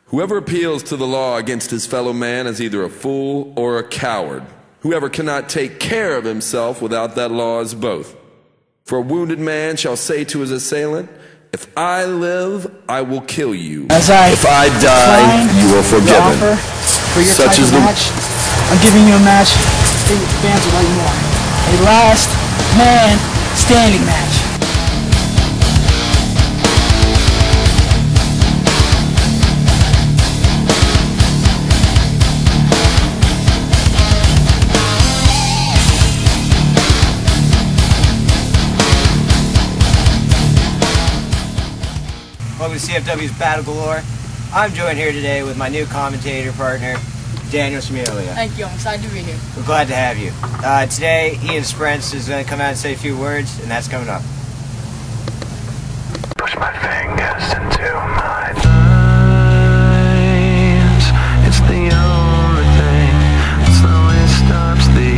Whoever appeals to the law against his fellow man is either a fool or a coward. Whoever cannot take care of himself without that law is both. For a wounded man shall say to his assailant, "If I live, I will kill you. If I die, you are forgiven." For your Such type is of the match, I'm giving you a match that your fans will like more. A last man standing match. Welcome to CFW's Battle Galore. I'm joined here today with my new commentator partner, Daniel Smealia. Thank you, I'm excited to be here. We're glad to have you. Today, Ian Sprents is going to come out and say a few words, and that's coming up. Push my fingers into my veins. It's the only thing that slowly stops the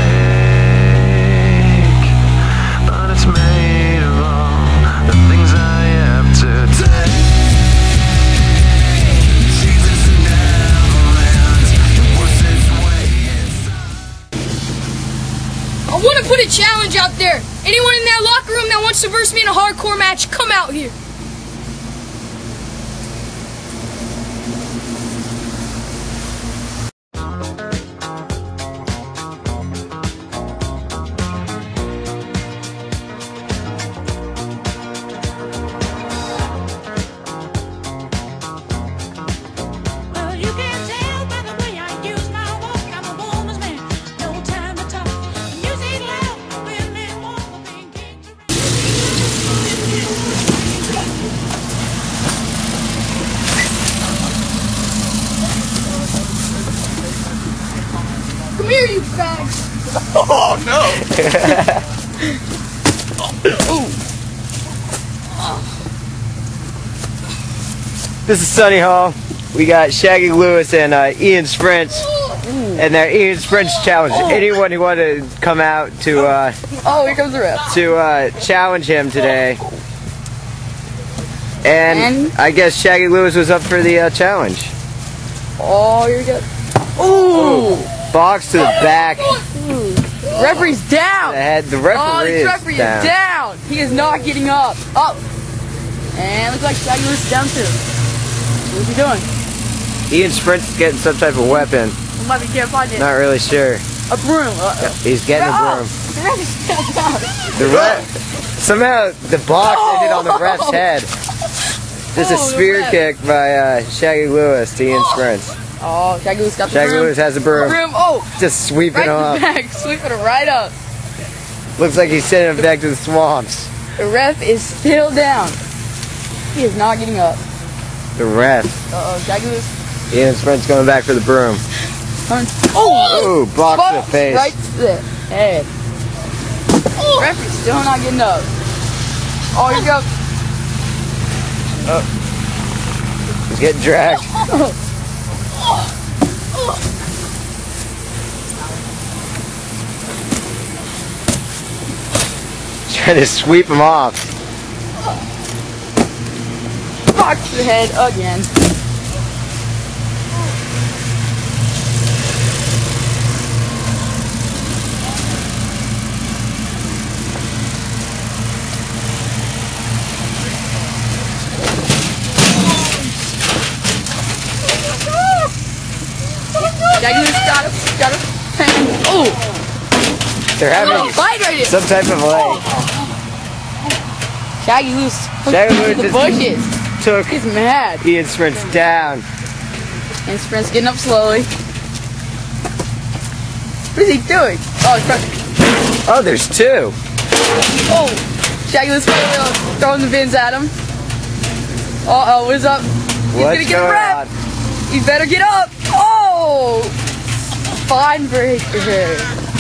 ache. But it's made of all the things I have to take. I want to put a challenge out there. Anyone in that locker room that wants to verse me in a hardcore match, come out here. Come here, you fags. Oh, no! This is Sunny Hall. We got Shaggy Lewis and Ian Sprents. And their Ian Sprents challenge. Anyone who wanted to come out to Oh, here comes the ref. to challenge him today. And I guess Shaggy Lewis was up for the challenge. Oh, here we go. Ooh! Box to the back. Referee's down! The referee, Oh, this referee is down. is down! He is not getting up. Up! And looks like Shaggy Lewis is down too. What's he doing? Ian Sprents is getting some type of weapon. Might be can't find it. Not really sure. A broom. He's getting a broom. The ref is still down. The ref. Somehow the box ended on the ref's head. Just a Oh, the spear ref. kick by Shaggy Lewis to Ian Sprents. Oh, Shaggy Lewis got the Shaggy broom. Lewis has a broom. Oh! Just sweeping Right him in the up. back. Sweeping it right up. Looks like he's sending him back to the swamps. The ref is still down. He is not getting up. The ref. Uh-oh, Shaggy Lewis. Ian Sprents going back for the broom. Oh! Ooh, box to the face. Right to the head. The ref is still not getting up. Oh, here you go. He's getting dragged. Trying to sweep him off. Box to the head again. Shaggy Lewis got him. Oh! They're having Fight right here. some type of leg. Shaggy Lewis Shaggy Lewis the just bushes. Took He's mad. Ian Sprents down. And Sprint's getting up slowly. What is he doing? Oh, he's trying. Oh, there's two. Oh! Shaggy Lewis throwing the bins at him. Uh-oh, what is up? He's What's gonna get a going rep. on? He better get up. Oh! Fine break for her.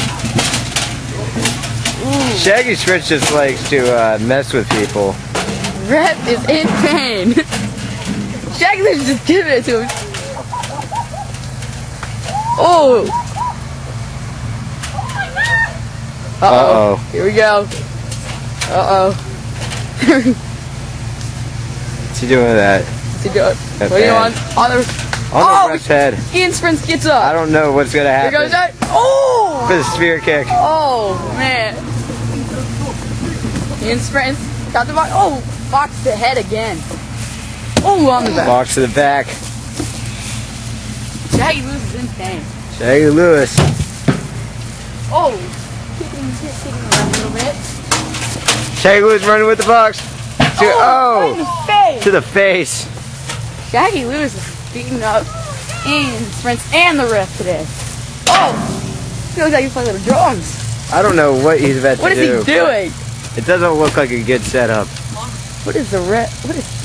Shaggy Sprents just likes to mess with people. Rep is in pain. Shaggy Lewis is just giving it to him. Oh! Uh-oh. Here we go. Uh-oh. What's he doing with that? He's to do it. That What do you bad. want? On the ref's head. Ian Sprint gets up. I don't know what's gonna Here happen. goes that. Oh! For the spear kick. Oh, man. Ian Sprint got the box. Oh, box the head again. Oh, on the back. Box to the back. Shaggy Lewis is in pain. Shaggy Lewis. Oh, kicking around a little bit. Shaggy Lewis running with the box. Right in the face. To the face. Shaggy Lewis is beating up Ian Sprint and the ref today. Oh, feels like he's playing little drums. I don't know what he's about What to is do. he doing? It doesn't look like a good setup. What is the ref? What is?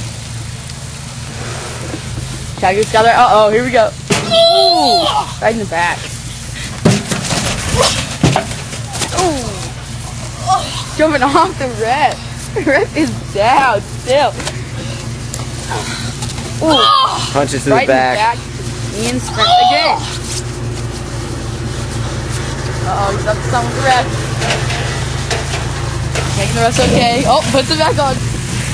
Shaggy Lewis got there. Uh oh, here we go. Ooh, right in the back. Ooh, jumping off the ref. The ref is down still. Ooh, Punches to right the back. in the back. Ian Sprint again. Uh oh, he's up to someone with the ref. Making the ref's okay. Oh, puts it back on.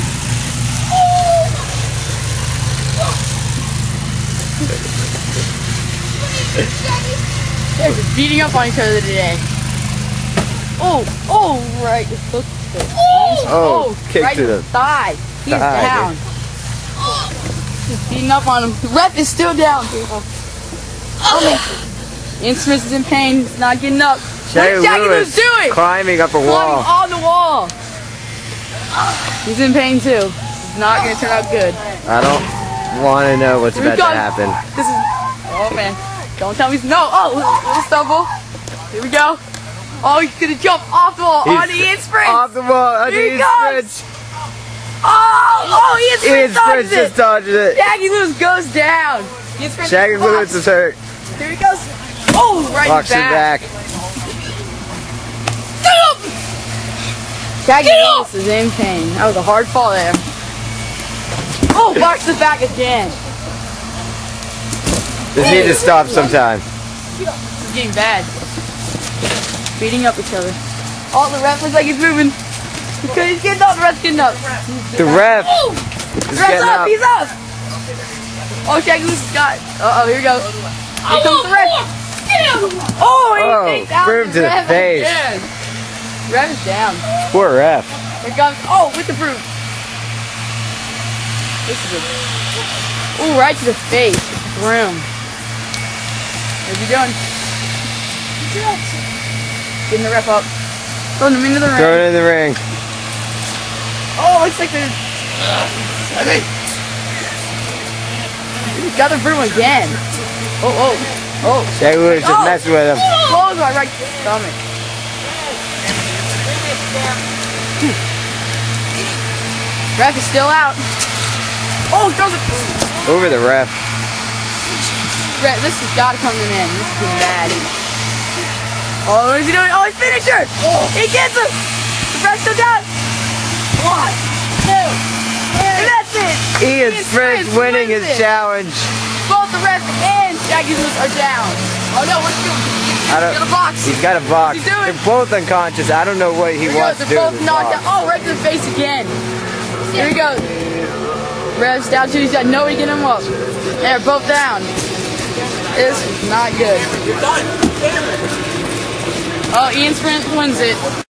They're just beating up on each other today. Oh, right. It's so Kick right to in the thigh. He's thigh. down. Just beating up on him. The ref is still down, people. Ian Smith is in pain. He's not getting up. What is Shaggy Lewis doing? Climbing up a Climbing wall. on the wall. He's in pain too. It's not going to turn out good. I don't want to know what's Here we about to go. happen. This is. Oh man. Don't tell me. No. Oh, little stumble. Here we go. Oh, he's going to jump off the wall on Ian Sprint. Off the wall. On Here he Ian goes. Sprint. Oh, Ian Ian Sprint Sprint dodges just it. dodges it. Shaggy Lewis goes down. Ian Sprint Shaggy gets Lewis boxed. is hurt. Here he goes. Oh, right Box to the in the back. back. Shaggy Lewis is in pain. That was a hard fall there. Oh, box to the back again. This needs to stop sometime. This is getting bad. Beating up each other. Oh, the ref looks like he's moving. He's getting up. The ref's getting up. The ref Oh, is the ref's getting up. up. He's up. Oh, Shaggy Lewis got. Uh oh, here we go. Here comes the ref. Oh, he takes out broom the to the ref face. again. Ref is down. Poor ref. Here comes. Oh, with the broom. This is a. Oh, right to the face. With the broom. What's he doing? Getting the ref up. Throwing him into the ring. Throw it in the ring. Oh, looks like there's. He's got the broom again. Oh. Shaggy Lewis just messing with him. Blows my right stomach. Ref is still out. Oh, throws it. Over the ref. Ref, this has got to come to an end. This is getting bad. Oh, what is he doing? Oh, his finisher! He gets him! The ref's still down. 1, 2, and that's it! Ian Sprint winning his wins it. challenge. Both the ref and Shaggy Lewis are down. Oh no, what's he doing? I don't- He's got a box. He's got a box. What's he doing? They're both unconscious. I don't know what he Here we go. wants to do. They're with both this knocked box. out. Oh, right to the face again. Here we go. Ref's down too. He's got nobody getting him up. They're both down. This is not good. Oh, Ian Sprint wins it.